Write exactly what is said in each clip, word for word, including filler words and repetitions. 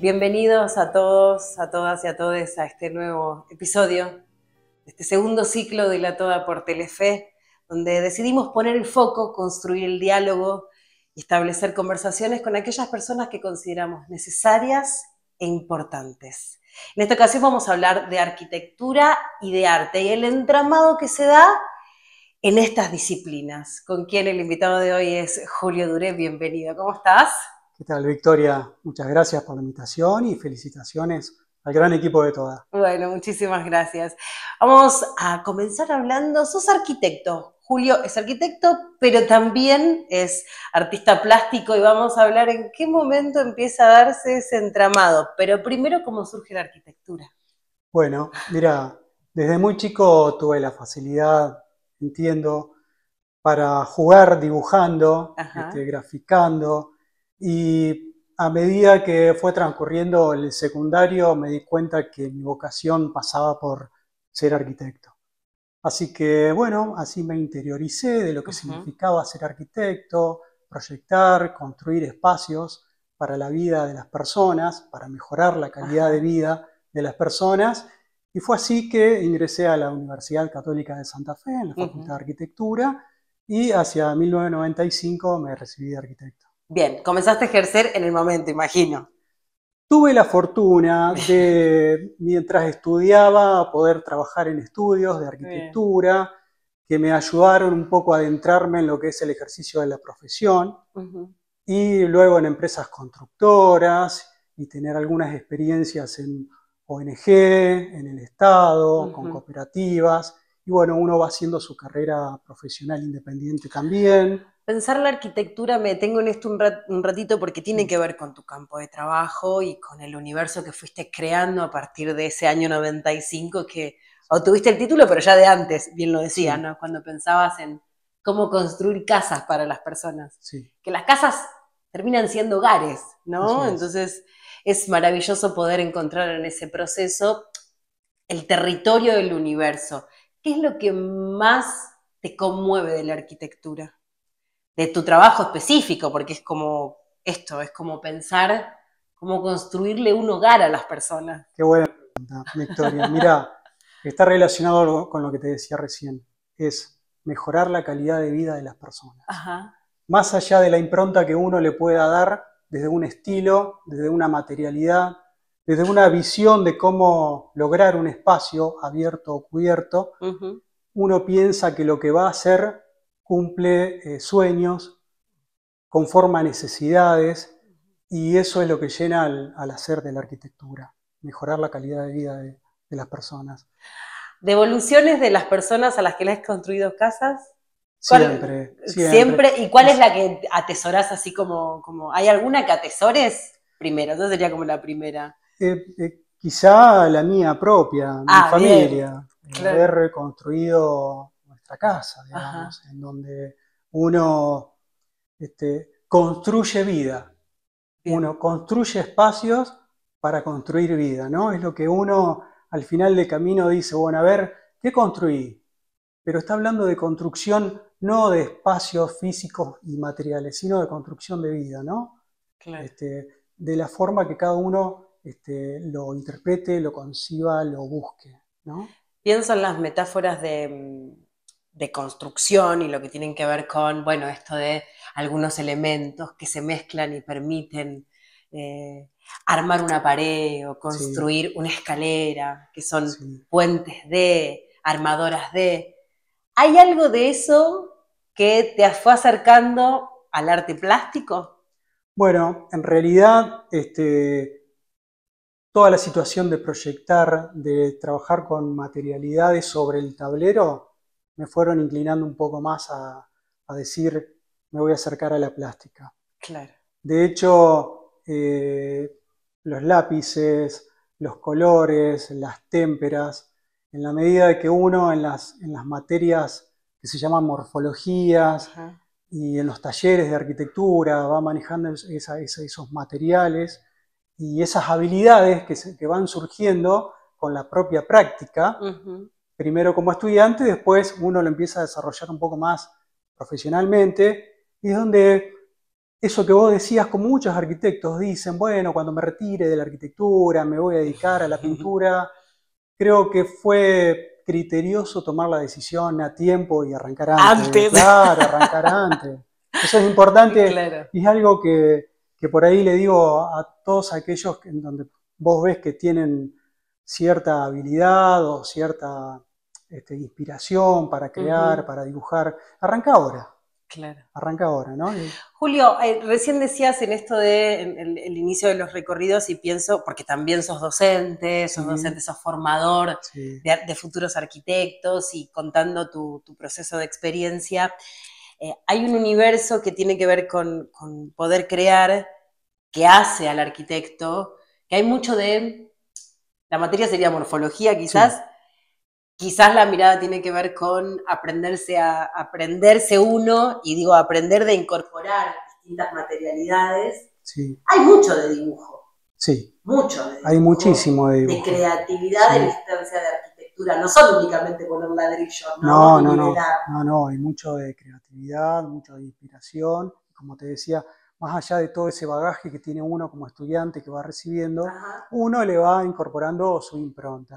Bienvenidos a todos, a todas y a todes a este nuevo episodio de este segundo ciclo de La Toda por Telefe, donde decidimos poner el foco, construir el diálogo y establecer conversaciones con aquellas personas que consideramos necesarias e importantes. En esta ocasión vamos a hablar de arquitectura y de arte y el entramado que se da en estas disciplinas, con quien el invitado de hoy es Julio Duré. Bienvenido, ¿cómo estás? ¿Qué tal, Victoria? Muchas gracias por la invitación y felicitaciones al gran equipo de Toda. Bueno, muchísimas gracias. Vamos a comenzar hablando, sos arquitecto. Julio es arquitecto, pero también es artista plástico y vamos a hablar en qué momento empieza a darse ese entramado. Pero primero, ¿cómo surge la arquitectura? Bueno, mira, desde muy chico tuve la facilidad, entiendo, para jugar dibujando, este, graficando, y a medida que fue transcurriendo el secundario me di cuenta que mi vocación pasaba por ser arquitecto. Así que, bueno, así me interioricé de lo que uh-huh. significaba ser arquitecto, proyectar, construir espacios para la vida de las personas, para mejorar la calidad uh-huh. de vida de las personas. Y fue así que ingresé a la Universidad Católica de Santa Fe, en la Facultad uh-huh. de Arquitectura, y hacia mil novecientos noventa y cinco me recibí de arquitecto. Bien, comenzaste a ejercer en el momento, imagino. Tuve la fortuna de, mientras estudiaba, poder trabajar en estudios de arquitectura, Bien. que me ayudaron un poco a adentrarme en lo que es el ejercicio de la profesión, uh-huh. y luego en empresas constructoras, y tener algunas experiencias en O N Ge, en el Estado, uh-huh. con cooperativas, y bueno, uno va haciendo su carrera profesional independiente también. Pensar la arquitectura, me detengo en esto un, rat, un ratito porque tiene que ver con tu campo de trabajo y con el universo que fuiste creando a partir de ese año noventa y cinco que obtuviste el título, pero ya de antes, bien lo decía, sí. ¿no? Cuando pensabas en cómo construir casas para las personas. Sí. Que las casas terminan siendo hogares, ¿no? Es. Entonces es maravilloso poder encontrar en ese proceso el territorio del universo. ¿Qué es lo que más te conmueve de la arquitectura? De tu trabajo específico, porque es como esto, es como pensar cómo construirle un hogar a las personas. Qué buena pregunta, Victoria. Mira, está relacionado con lo que te decía recién, es mejorar la calidad de vida de las personas. Ajá. Más allá de la impronta que uno le pueda dar desde un estilo, desde una materialidad, desde una visión de cómo lograr un espacio abierto o cubierto, uh-huh. uno piensa que lo que va a hacer cumple eh, sueños, conforma necesidades, y eso es lo que llena al, al hacer de la arquitectura, mejorar la calidad de vida de, de las personas. ¿Devoluciones de las personas a las que le has construido casas? Siempre, siempre. ¿Siempre? ¿Y cuál es la que atesorás así como, como... ¿Hay alguna que atesores? Primero, entonces sería como la primera. Eh, eh, quizá la mía propia, ah, mi familia, bien. Claro. Haber reconstruido nuestra casa, digamos, Ajá. en donde uno este, construye vida, bien. Uno construye espacios para construir vida, ¿no? Es lo que uno al final del camino dice, bueno, a ver, ¿qué construí? Pero está hablando de construcción no de espacios físicos y materiales, sino de construcción de vida, ¿no? Claro. Este, de la forma que cada uno este, lo interprete, lo conciba, lo busque, ¿no? Pienso en las metáforas de, de construcción y lo que tienen que ver con, bueno, esto de algunos elementos que se mezclan y permiten eh, armar una pared o construir sí. una escalera, que son sí. puentes de, armadoras de. ¿Hay algo de eso que te fue acercando al arte plástico? Bueno, en realidad, este, toda la situación de proyectar, de trabajar con materialidades sobre el tablero, me fueron inclinando un poco más a, a decir, me voy a acercar a la plástica. Claro. De hecho, eh, los lápices, los colores, las témperas, en la medida de que uno en las, en las materias que se llaman morfologías, Ajá. y en los talleres de arquitectura va manejando esa, esa, esos materiales y esas habilidades que, se, que van surgiendo con la propia práctica, uh-huh. primero como estudiante, después uno lo empieza a desarrollar un poco más profesionalmente, y es donde eso que vos decías, como muchos arquitectos dicen, bueno, cuando me retire de la arquitectura, me voy a dedicar a la pintura, creo que fue criterioso tomar la decisión a tiempo y arrancar antes. Antes. Claro, arrancar antes. Eso es importante, claro. Y es algo que, que por ahí le digo a todos aquellos en donde vos ves que tienen cierta habilidad o cierta este, inspiración para crear, uh-huh. para dibujar, arranca ahora. Claro. Arranca ahora, ¿no? Y... Julio, eh, recién decías en esto de en, en, el inicio de los recorridos y pienso, porque también sos docente, sos sí. docente, sos formador sí. de, de futuros arquitectos y contando tu, tu proceso de experiencia, eh, hay un universo que tiene que ver con, con poder crear, que hace al arquitecto, que hay mucho de, la materia sería morfología quizás, sí. Quizás la mirada tiene que ver con aprenderse a aprenderse uno, y digo, aprender de incorporar distintas materialidades. Sí. Hay mucho de dibujo. Sí. Mucho de dibujo. Hay muchísimo de dibujo. De creatividad sí. de la instancia de arquitectura. No son únicamente poner ladrillo, ¿no? No, no, no. No, no. Hay mucho de creatividad, mucho de inspiración. Como te decía, más allá de todo ese bagaje que tiene uno como estudiante que va recibiendo, ajá. uno le va incorporando su impronta.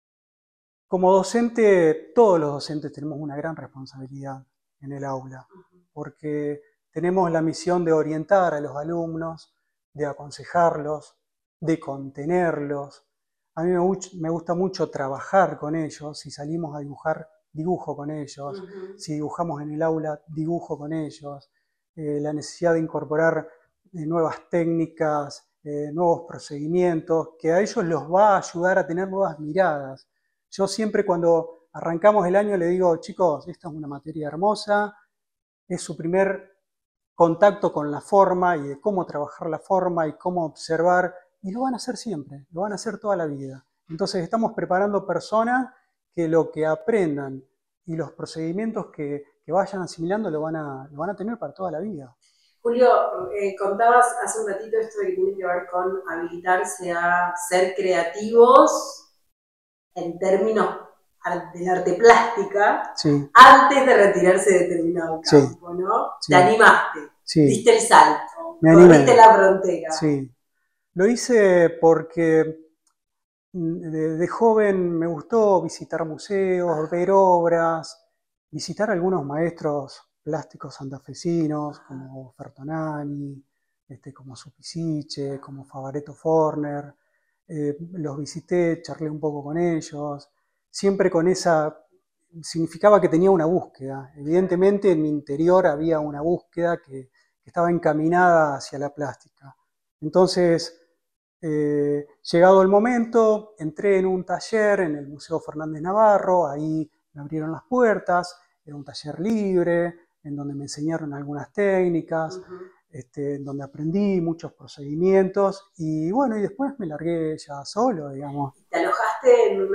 Como docente, todos los docentes tenemos una gran responsabilidad en el aula, porque tenemos la misión de orientar a los alumnos, de aconsejarlos, de contenerlos. A mí me gusta mucho trabajar con ellos. Si salimos a dibujar, dibujo con ellos. Uh-huh. Si dibujamos en el aula, dibujo con ellos. Eh, la necesidad de incorporar eh, nuevas técnicas, eh, nuevos procedimientos, que a ellos los va a ayudar a tener nuevas miradas. Yo siempre cuando arrancamos el año le digo, chicos, esta es una materia hermosa, es su primer contacto con la forma y de cómo trabajar la forma y cómo observar, y lo van a hacer siempre, lo van a hacer toda la vida. Entonces estamos preparando personas que lo que aprendan y los procedimientos que, que vayan asimilando lo van, a, lo van a tener para toda la vida. Julio, eh, contabas hace un ratito esto de que tiene que ver con habilitarse a ser creativos en términos del arte plástica, sí. antes de retirarse de determinado campo, sí. ¿no? Sí. Te animaste, sí. diste el salto, Me corriste animé. la frontera. Sí, lo hice porque de, de joven me gustó visitar museos, ah. ver obras, visitar algunos maestros plásticos santafesinos, ah. como Fertonani, este, como Supisiche, como Favaretto Forner. Eh, los visité, charlé un poco con ellos, siempre con esa, significaba que tenía una búsqueda. Evidentemente en mi interior había una búsqueda que, que estaba encaminada hacia la plástica. Entonces, eh, llegado el momento, entré en un taller en el Museo Fernández Navarro, ahí me abrieron las puertas, era un taller libre, en donde me enseñaron algunas técnicas, uh-huh. Este, donde aprendí muchos procedimientos y bueno, y después me largué ya solo, digamos. ¿Te alojaste en un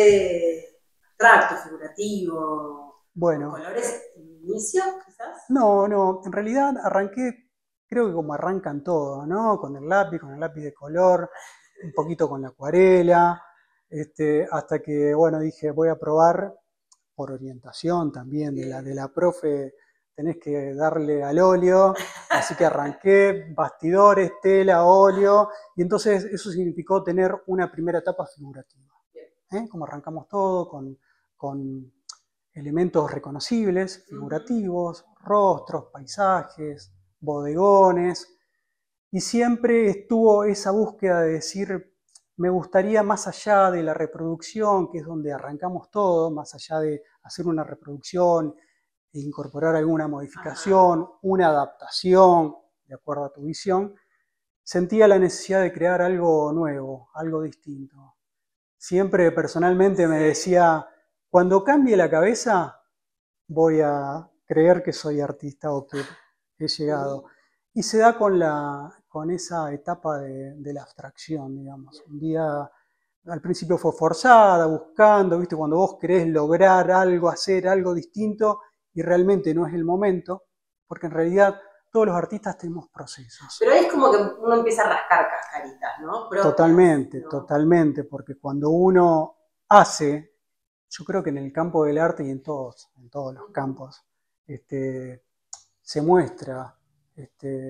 arte abstracto, figurativo, bueno, con colores en inicio, quizás? No, no, en realidad arranqué, creo que como arrancan todos, ¿no? Con el lápiz, con el lápiz de color, un poquito con la acuarela, este, hasta que, bueno, dije, voy a probar por orientación también de la, de la profe, tenés que darle al óleo, así que arranqué bastidores, tela, óleo, y entonces eso significó tener una primera etapa figurativa, ¿eh? Como arrancamos todo, con, con elementos reconocibles, figurativos, rostros, paisajes, bodegones, y siempre estuvo esa búsqueda de decir, me gustaría más allá de la reproducción, que es donde arrancamos todo, más allá de hacer una reproducción e incorporar alguna modificación, Ajá. una adaptación, de acuerdo a tu visión, sentía la necesidad de crear algo nuevo, algo distinto. Siempre personalmente me decía, cuando cambie la cabeza, voy a creer que soy artista o que he llegado. Y se da con, la, con esa etapa de, de la abstracción, digamos. Un día, al principio fue forzada, buscando, ¿viste? Cuando vos querés lograr algo, hacer algo distinto y realmente no es el momento, porque en realidad todos los artistas tenemos procesos. Pero ahí es como que uno empieza a rascar cascaritas, ¿no? Propias, totalmente, ¿no? totalmente, porque cuando uno hace, yo creo que en el campo del arte y en todos, en todos los campos, este, se muestra este,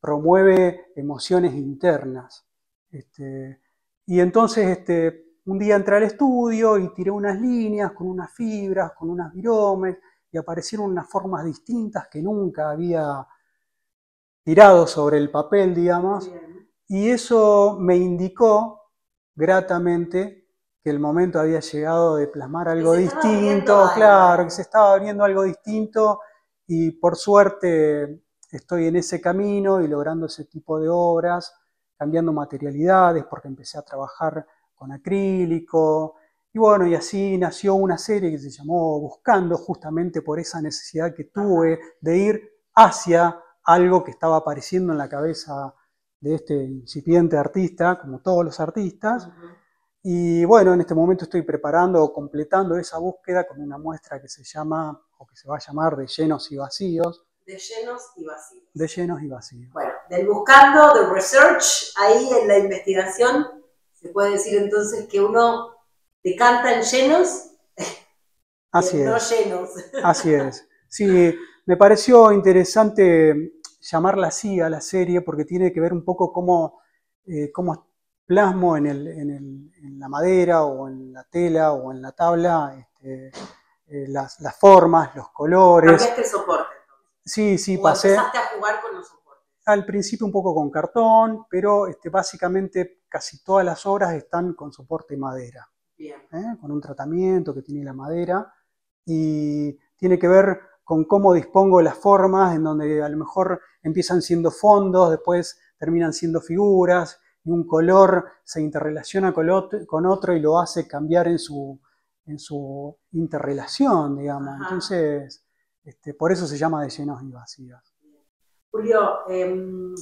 promueve emociones internas. Este, y entonces este, un día entré al estudio y tiré unas líneas con unas fibras, con unas viromes, y aparecieron unas formas distintas que nunca había tirado sobre el papel, digamos, bien. Y eso me indicó gratamente que el momento había llegado de plasmar algo distinto, claro, que se estaba abriendo algo distinto, y por suerte estoy en ese camino y logrando ese tipo de obras, cambiando materialidades, porque empecé a trabajar con acrílico, y bueno, y así nació una serie que se llamó Buscando, justamente por esa necesidad que tuve de ir hacia algo que estaba apareciendo en la cabeza de este incipiente artista, como todos los artistas. Uh-huh. Y bueno, en este momento estoy preparando o completando esa búsqueda con una muestra que se llama, o que se va a llamar, De llenos y vacíos. De llenos y vacíos. De llenos y vacíos. Bueno, del buscando, del research, ahí en la investigación, se puede decir entonces que uno decanta en llenos Así y en es. no llenos. Así es. Sí, me pareció interesante llamarla así a la serie porque tiene que ver un poco cómo, eh, cómo plasmo en, el, en, el, en la madera o en la tela o en la tabla este, eh, las, las formas, los colores. ¿Cambiaste el soporte? Sí, sí, ¿O pasé. empezaste a jugar con los soportes? Al principio un poco con cartón, pero este, básicamente casi todas las obras están con soporte madera. Bien. ¿Eh? Con un tratamiento que tiene la madera y tiene que ver con cómo dispongo las formas, en donde a lo mejor empiezan siendo fondos, después terminan siendo figuras, y un color se interrelaciona con otro, con otro y lo hace cambiar en su, en su interrelación, digamos. Ajá. Entonces, este, por eso se llama De llenos y vacíos. Julio, eh,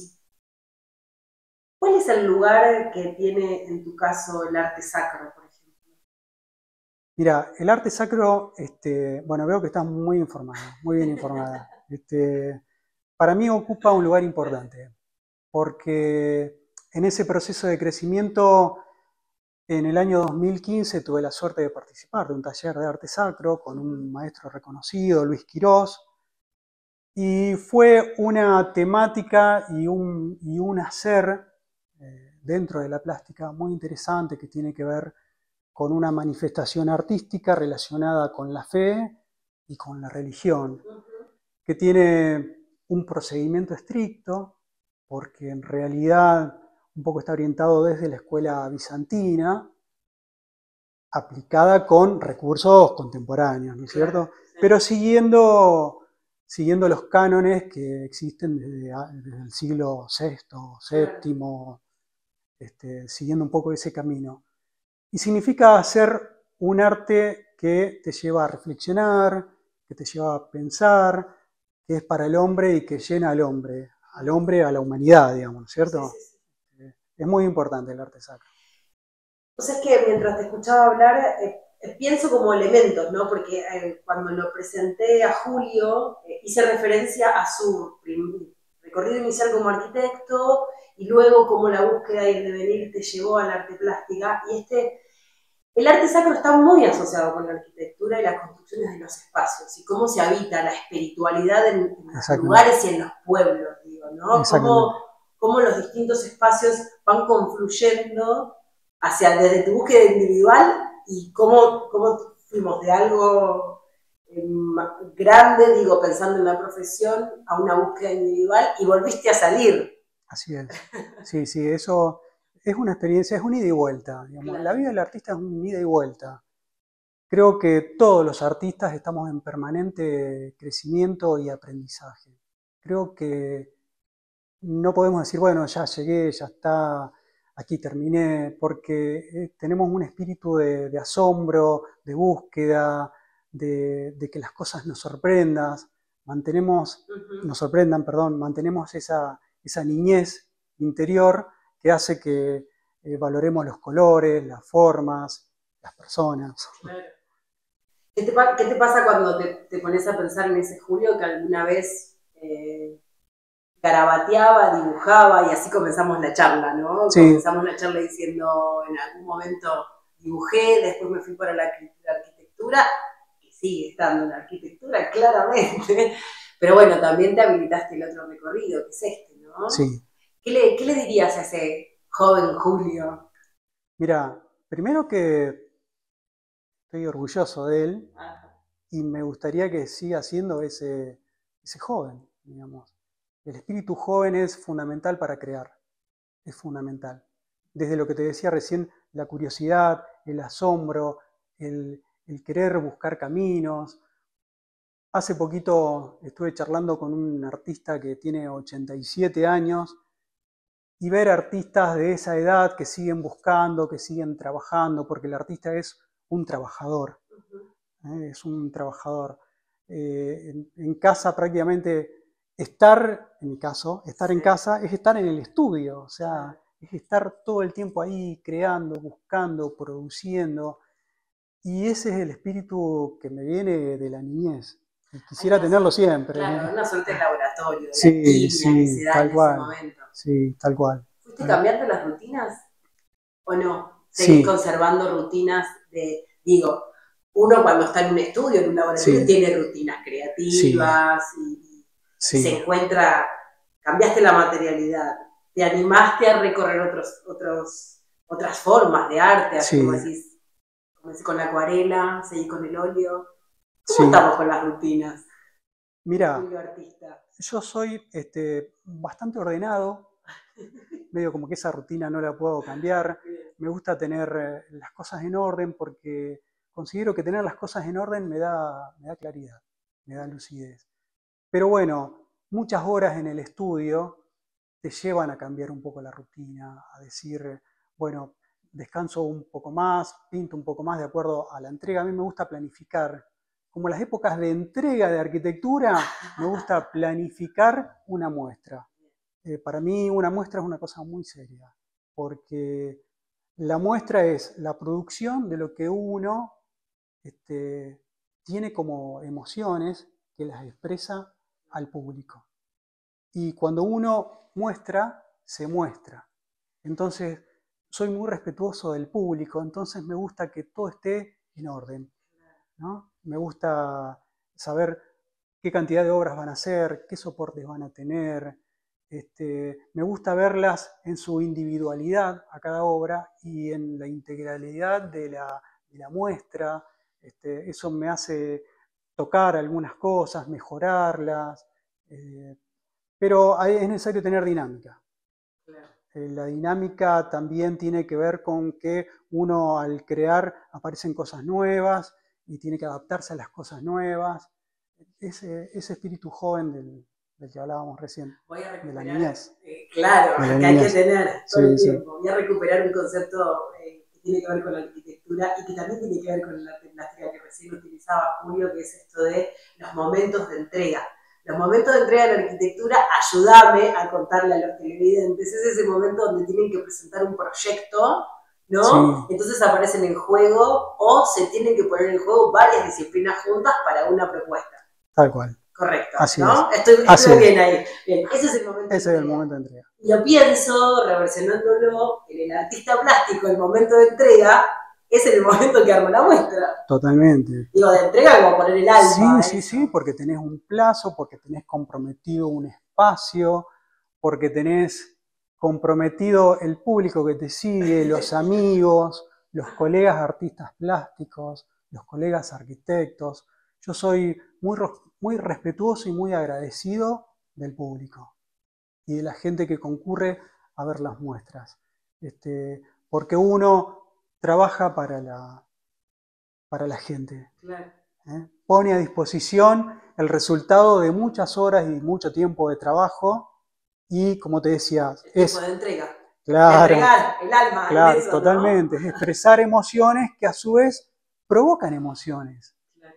¿cuál es el lugar que tiene en tu caso el arte sacro, por ejemplo? Mira, el arte sacro, este, bueno, veo que estás muy informada, muy bien informada. Este, para mí ocupa un lugar importante, porque en ese proceso de crecimiento, en el año dos mil quince tuve la suerte de participar de un taller de arte sacro con un maestro reconocido, Luis Quirós, y fue una temática y un, y un hacer eh, dentro de la plástica muy interesante que tiene que ver con una manifestación artística relacionada con la fe y con la religión, que tiene un procedimiento estricto, porque en realidad un poco está orientado desde la escuela bizantina, aplicada con recursos contemporáneos, ¿no es cierto? Sí. Pero siguiendo, siguiendo los cánones que existen desde, desde el siglo sexto, séptimo, este, siguiendo un poco ese camino. Y significa hacer un arte que te lleva a reflexionar, que te lleva a pensar, que es para el hombre y que llena al hombre, al hombre, a la humanidad, digamos, ¿cierto? Sí, sí, sí. Es muy importante el arte sacro. Entonces, que mientras te escuchaba hablar, eh, eh, pienso como elementos, ¿no? Porque eh, cuando lo presenté a Julio, eh, hice referencia a su recorrido inicial como arquitecto y luego cómo la búsqueda y el devenir te llevó al arte plástica. Y este, el arte sacro está muy asociado con la arquitectura y las construcciones de los espacios y cómo se habita la espiritualidad en, en los lugares y en los pueblos, digo, ¿no? Cómo, cómo los distintos espacios van confluyendo hacia desde tu búsqueda individual y cómo, cómo fuimos de algo eh, grande, digo, pensando en la profesión, a una búsqueda individual y volviste a salir. Así es. Sí, sí, eso es una experiencia, es un ida y vuelta. Digamos. Claro. La vida del artista es un ida y vuelta. Creo que todos los artistas estamos en permanente crecimiento y aprendizaje. Creo que no podemos decir, bueno, ya llegué, ya está, aquí terminé, porque tenemos un espíritu de, de asombro, de búsqueda, de, de que las cosas nos sorprendan, mantenemos, uh-huh. nos sorprendan, perdón, mantenemos esa, esa niñez interior que hace que eh, valoremos los colores, las formas, las personas. Claro. ¿Qué te, ¿Qué te pasa cuando te, te pones a pensar en ese Julio que alguna vez eh, garabateaba, dibujaba y así comenzamos la charla, ¿no? Sí. Comenzamos la charla diciendo en algún momento dibujé, después me fui para la, la arquitectura, que sigue estando en la arquitectura claramente, pero bueno, también te habilitaste el otro recorrido, que es este, ¿no? ¿no? Sí. ¿Qué le, qué le dirías a ese joven Julio? Mira, primero que estoy orgulloso de él y me gustaría que siga siendo ese, ese joven, digamos. El espíritu joven es fundamental para crear, es fundamental. Desde lo que te decía recién, la curiosidad, el asombro, el, el querer buscar caminos. Hace poquito estuve charlando con un artista que tiene ochenta y siete años y ver artistas de esa edad que siguen buscando, que siguen trabajando, porque el artista es un trabajador, ¿eh? Es un trabajador. Eh, en, en casa prácticamente estar, en mi caso, estar en casa es estar en el estudio, o sea, es estar todo el tiempo ahí creando, buscando, produciendo, y ese es el espíritu que me viene de la niñez. Y quisiera tenerlo siempre. Claro, una suerte de laboratorio, de sí, alquimia sí, que se da tal en cual, ese momento. Sí, tal cual. ¿Fuiste cambiando las rutinas o no? ¿Seguís Sí. conservando rutinas de, digo, uno cuando está en un estudio, en un laboratorio, sí. tiene rutinas creativas sí. y, sí. y se encuentra, cambiaste la materialidad, te animaste a recorrer otros, otros, otras formas de arte, así sí. como decís, como decís, con la acuarela, seguís con el óleo. ¿Cómo sí. estamos con las rutinas? Mira, yo soy este, bastante ordenado, medio como que esa rutina no la puedo cambiar. Me gusta tener las cosas en orden porque considero que tener las cosas en orden me da, me da claridad, me da lucidez. Pero bueno, muchas horas en el estudio te llevan a cambiar un poco la rutina, a decir, bueno, descanso un poco más, pinto un poco más de acuerdo a la entrega. A mí me gusta planificar. Como las épocas de entrega de arquitectura, me gusta planificar una muestra. Eh, para mí una muestra es una cosa muy seria, porque la muestra es la producción de lo que uno este, tiene como emociones que las expresa al público. Y cuando uno muestra, se muestra. Entonces, soy muy respetuoso del público, entonces me gusta que todo esté en orden, ¿no? Me gusta saber qué cantidad de obras van a hacer, qué soportes van a tener. Este, me gusta verlas en su individualidad a cada obra y en la integralidad de la, de la muestra. Este, eso me hace tocar algunas cosas, mejorarlas. Eh, pero es necesario tener dinámica. Eh, la dinámica también tiene que ver con que uno al crear aparecen cosas nuevas y tiene que adaptarse a las cosas nuevas. Ese, ese espíritu joven del, del que hablábamos recién, Voy a de la niñez. Eh, claro, de la que niñez. hay que tener todo sí, el tiempo. Sí. Voy a recuperar un concepto eh, que tiene que ver con la arquitectura y que también tiene que ver con la plástica que recién utilizaba Julio, que es esto de los momentos de entrega. Los momentos de entrega de la arquitectura, ayúdame a contarle a los televidentes, es ese momento donde tienen que presentar un proyecto, ¿no? Sí. Entonces aparecen en juego o se tienen que poner en juego varias disciplinas juntas para una propuesta. Tal cual. Correcto, Así ¿no? Es. Estoy, Así estoy bien es. ahí. Bien, ese es el momento Ese de es el momento de entrega. Y lo pienso, reversionándolo, en el artista plástico, el momento de entrega es el momento que arma la muestra. Totalmente. Digo, de entrega como poner el alma. Sí, sí, eso. sí, porque tenés un plazo, porque tenés comprometido un espacio, porque tenés comprometido el público que te sigue, los amigos, los colegas artistas plásticos, los colegas arquitectos. Yo soy muy, muy respetuoso y muy agradecido del público y de la gente que concurre a ver las muestras. Este, porque uno trabaja para la, para la gente. Claro. ¿eh? Pone a disposición el resultado de muchas horas y mucho tiempo de trabajo y, como te decía, el es... tiempo de entrega. Claro, de entregar el alma. Claro, eso, totalmente. ¿no? Es expresar emociones que a su vez provocan emociones. Claro.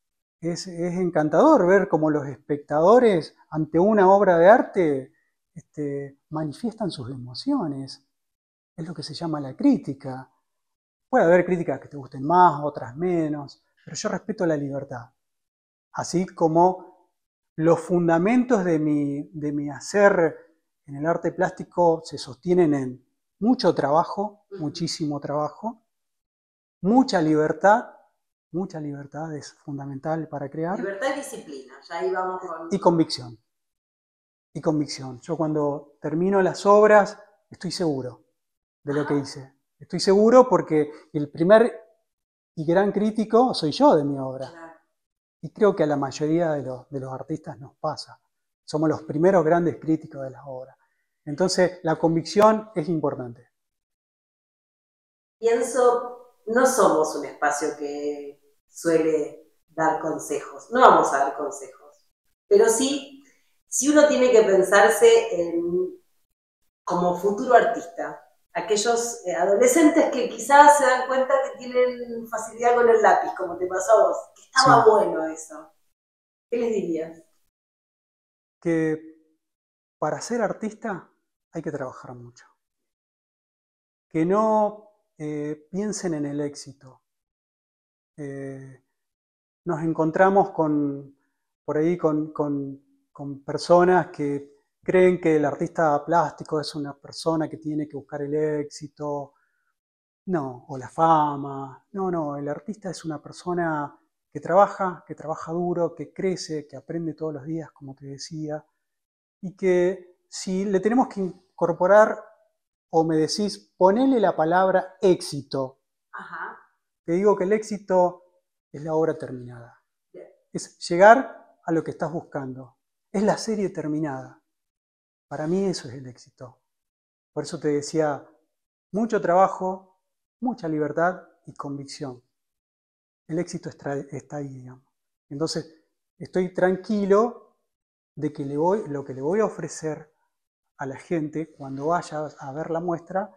Es, es encantador ver cómo los espectadores ante una obra de arte este, manifiestan sus emociones. Es lo que se llama la crítica. Puede haber críticas que te gusten más, otras menos, pero yo respeto la libertad. Así como los fundamentos de mi, de mi hacer en el arte plástico se sostienen en mucho trabajo, muchísimo trabajo, mucha libertad, mucha libertad es fundamental para crear. Libertad y disciplina, ya ahí vamos con... Y convicción. y convicción. Yo cuando termino las obras estoy seguro de lo que hice. Estoy seguro porque el primer y gran crítico soy yo de mi obra. Y creo que a la mayoría de los, de los artistas nos pasa. Somos los primeros grandes críticos de las obras. Entonces, la convicción es importante. Pienso, no somos un espacio que suele dar consejos. No vamos a dar consejos. Pero sí, si uno tiene que pensarse en, como futuro artista, aquellos eh, adolescentes que quizás se dan cuenta que tienen facilidad con el lápiz, como te pasó a vos, que estaba sí. bueno eso. ¿Qué les dirías? Que para ser artista hay que trabajar mucho. Que no eh, piensen en el éxito. Eh, nos encontramos con, por ahí con, con, con personas que creen que el artista plástico es una persona que tiene que buscar el éxito, no, o la fama. No, no, el artista es una persona que trabaja, que trabaja duro, que crece, que aprende todos los días, como te decía, y que si le tenemos que incorporar, o me decís, ponele la palabra éxito. Ajá. Te digo que el éxito es la obra terminada. Bien. Es llegar a lo que estás buscando. Es la serie terminada. Para mí eso es el éxito. Por eso te decía, mucho trabajo, mucha libertad y convicción. El éxito está, está ahí, digamos. Entonces, estoy tranquilo de que le voy, lo que le voy a ofrecer a la gente cuando vaya a ver la muestra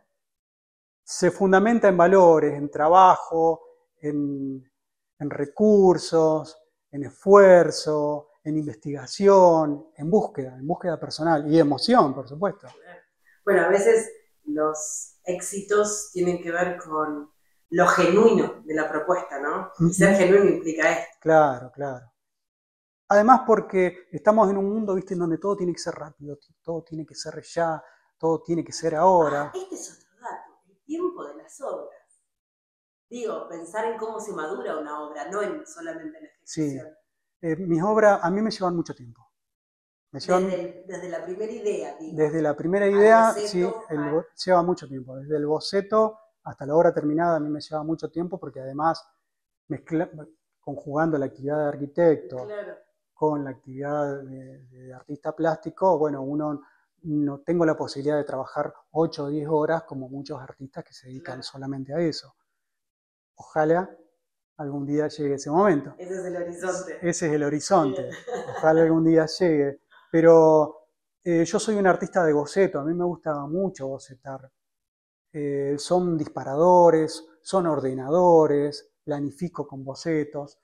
se fundamenta en valores, en trabajo, en, en recursos, en esfuerzo, en investigación, en búsqueda, en búsqueda personal y emoción, por supuesto. Bueno, a veces los éxitos tienen que ver con lo genuino de la propuesta, ¿no? Y ser genuino implica esto. Claro, claro. Además porque estamos en un mundo, ¿viste?, en donde todo tiene que ser rápido, todo tiene que ser ya, todo tiene que ser ahora. Ah, este es otro dato, el tiempo de las obras. Digo, pensar en cómo se madura una obra, no en solamente en la ejecución. Sí, eh, mis obras a mí me llevan mucho tiempo. Me llevan, desde, el, desde la primera idea, digo. Desde la primera idea, boceto, sí, el, lleva mucho tiempo. Desde el boceto hasta la obra terminada a mí me lleva mucho tiempo porque además, mezcla, conjugando la actividad de arquitecto, claro, con la actividad de, de artista plástico, bueno, uno no tengo la posibilidad de trabajar ocho o diez horas como muchos artistas que se dedican, claro, solamente a eso. Ojalá algún día llegue ese momento. Ese es el horizonte. Ese es el horizonte. Ojalá algún día llegue. Pero eh, yo soy un artista de boceto, a mí me gusta mucho bocetar. Eh, son disparadores, son ordenadores, planifico con bocetos.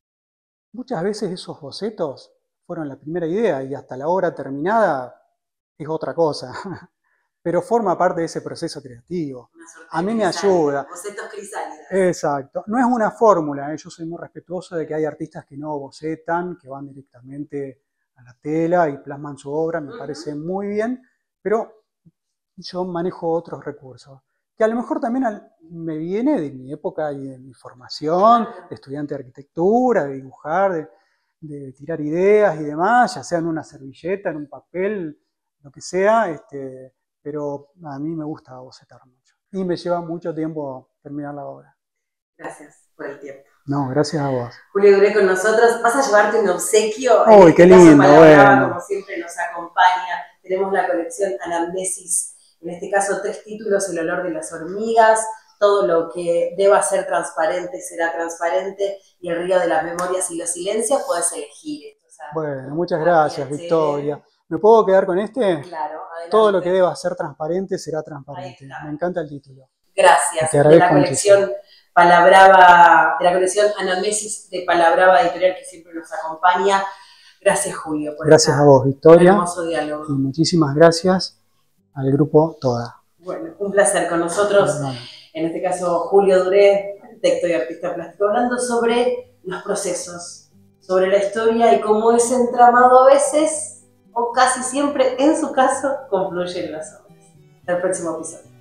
Muchas veces esos bocetos fueron la primera idea y hasta la obra terminada es otra cosa, pero forma parte de ese proceso creativo. A mí me ayuda. Bocetos crisálidos. Exacto. No es una fórmula, ¿eh? Yo soy muy respetuoso de que hay artistas que no bocetan, que van directamente a la tela y plasman su obra, me uh-huh. parece muy bien, pero yo manejo otros recursos, que a lo mejor también al, me viene de mi época y de mi formación, de estudiante de arquitectura, de dibujar, de, de tirar ideas y demás, ya sea en una servilleta, en un papel, lo que sea, este, pero a mí me gusta bocetar mucho. Y me lleva mucho tiempo terminar la obra. Gracias por el tiempo. No, gracias a vos. Julio Duré con nosotros. ¿Vas a llevarte un obsequio? ¡Uy, este qué lindo! Bueno. Como siempre nos acompaña. Tenemos la colección Anamnesis. En este caso, tres títulos: El olor de las hormigas, Todo lo que deba ser transparente será transparente, y El río de las memorias y los silencios. Podés elegir esto. O sea, bueno, muchas gracias, Victoria. ¿Me puedo quedar con este? Claro, adelante. Todo lo que deba ser transparente será transparente. Me encanta el título. Gracias. De la colección Palabrava, de la colección Anamnesis de Palabrava Editorial, que siempre nos acompaña. Gracias, Julio. Por gracias a vos, Victoria. Un hermoso diálogo. Y muchísimas gracias al grupo Toda. Bueno, un placer con nosotros. Bueno. En este caso, Julio Duré, arquitecto y artista plástico, hablando sobre los procesos, sobre la historia y cómo ese entramado a veces, o casi siempre, en su caso, confluye en las obras. Hasta el próximo episodio.